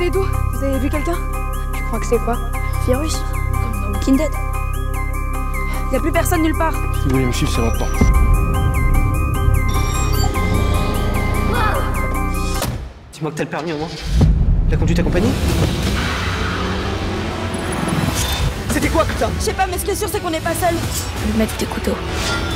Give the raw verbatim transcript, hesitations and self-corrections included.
venez d'où? Vous avez vu quelqu'un? Tu crois que c'est quoi? Virus? Comme dans Walking Dead? Y a plus personne nulle part. Si vous voulez me suivre, c'est maintenant. Dis-moi que t'as le permis au moins. La conduite accompagnée? C'était quoi, putain? Je sais pas, mais ce qui est sûr, c'est qu'on n'est pas seul. Le mettre des couteaux.